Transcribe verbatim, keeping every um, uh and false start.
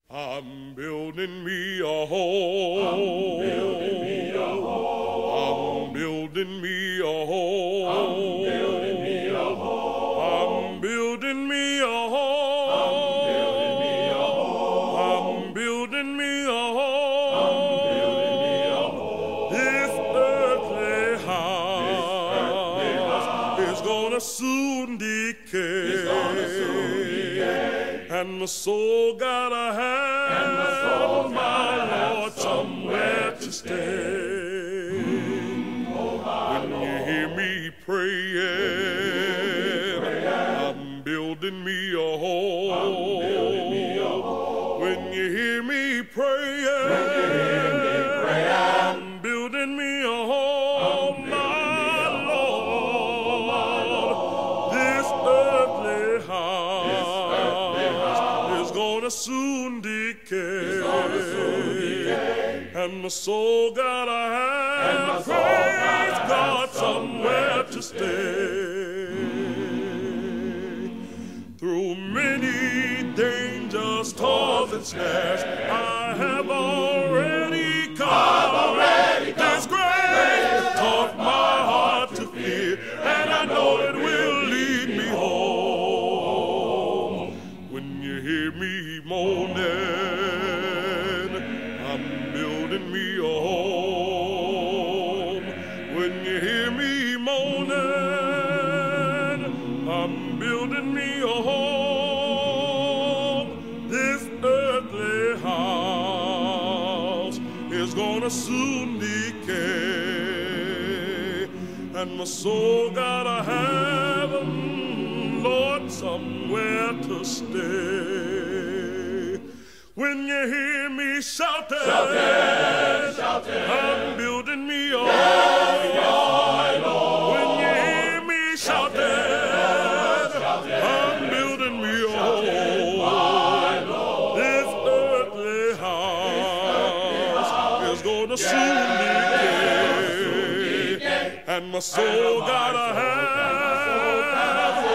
I'm building me a home. I'm building me a home. I'm building me a home. I'm building me a home. I'm building me a home. I'm building me a home. I'm building me a home. I'm building me a home. This earthly house, This earthly house is gonna soon decay. is gonna soon decay. And my soul gotta have, And my soul gotta have Lord, somewhere to stay. Oh, my When Lord. you hear me praying, praying, I'm building me a home. I'm building me a home. When you hear me praying, When you hear me praying, I'm building me a home, I'm my building me a Lord. my Lord. This earthly house, This earthly house is gonna soon decay. is gonna soon decay. And my soul gotta And my have, soul praise gotta God, have somewhere somewhere to to stay. Through many dangers, toils, and snares, I have already come. I've already come. This grace taught my heart to fear, and I know it will lead me home. When you hear me moaning, I'm building me a home. When you hear me moaning, I'm building me a home. This earthly house is gonna soon decay, and my soul gotta have, mm, Lord, somewhere to stay. When you hear me shouting, Shouting, shouting, I'm building me a my home. Lord. When you hear me shouting, Shouting, I'm building me a home. my Lord. This earthly house is gonna soon decay, and my soul gotta have